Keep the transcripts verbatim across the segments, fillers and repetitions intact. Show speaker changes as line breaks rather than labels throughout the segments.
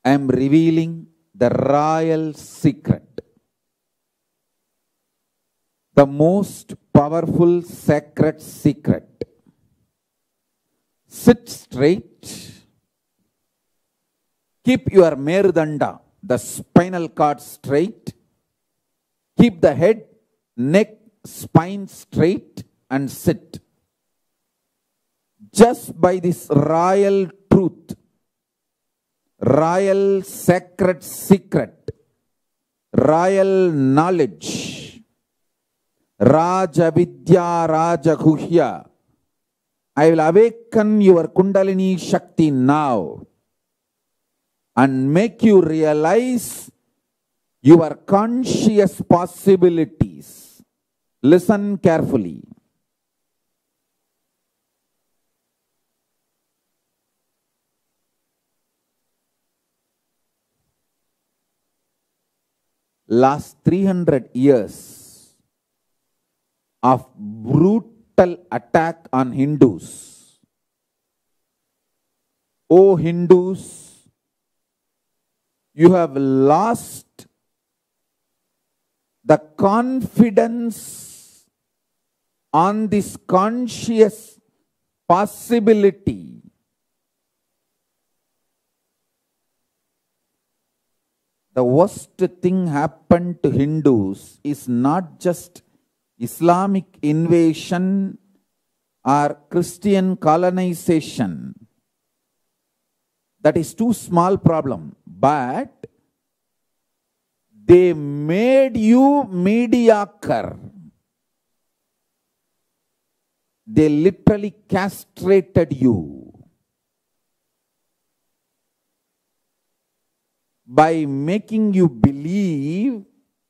I am revealing the royal secret, the most powerful sacred secret. Sit straight. Keep your Merudanda, the spinal cord, straight. Keep the head, neck, spine straight and sit. Just by this royal truth, royal sacred secret, royal knowledge, Raja Vidya Raja Guhya, I will awaken your Kundalini Shakti now and make you realize your conscious possibilities. Listen carefully. Last three hundred years of brutal attack on Hindus. O Hindus, you have lost the confidence on this conscious possibility. The worst thing happened to Hindus is not just Islamic invasion or Christian colonization. That is too small problem. But they made you mediocre. They literally castrated you. By making you believe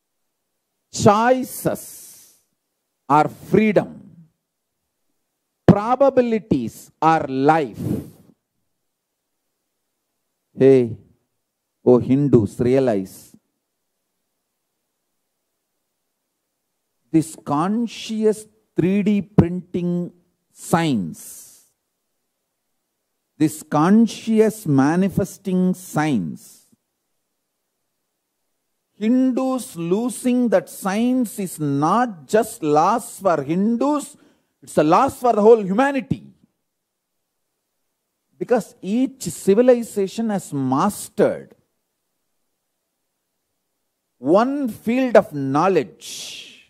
choices are freedom, probabilities are life. Hey, oh Hindus, realize this conscious three D printing science, this conscious manifesting science, Hindus losing that science is not just loss for Hindus, it's a loss for the whole humanity. Because each civilization has mastered one field of knowledge.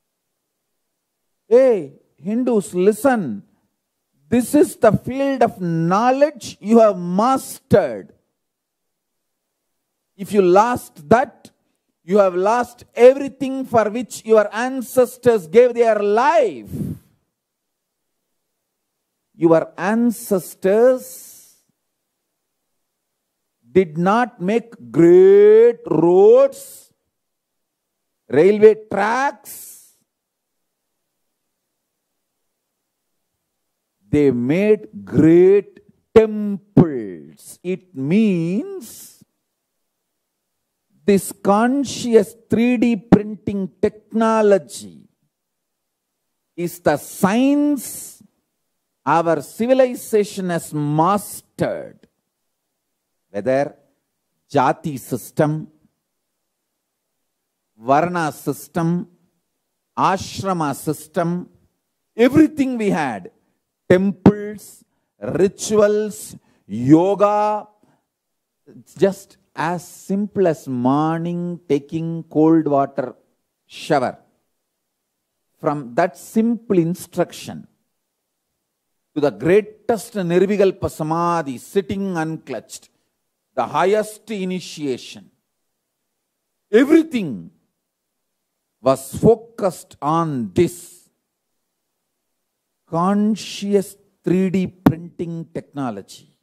Hey, Hindus, listen. This is the field of knowledge you have mastered. If you lost that, you have lost everything for which your ancestors gave their life. Your ancestors did not make great roads, railway tracks. They made great temples. It means this conscious three D printing technology is the science our civilization has mastered. Whether Jati system, Varna system, Ashrama system, everything we had, temples, rituals, yoga, just as simple as morning taking cold water shower. From that simple instruction to the greatest Nirvikalpa Samadhi, sitting unclutched, the highest initiation, everything was focused on this conscious three D printing technology.